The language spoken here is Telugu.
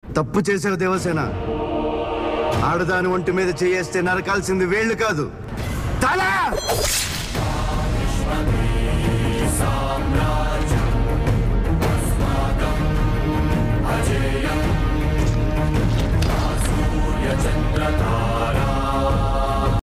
తప్పు చేసావు దేవసేన. ఆడదాని ఒంటి మీద చేయేస్తే నరకాల్సింది వేళ్ళు కాదు, తల.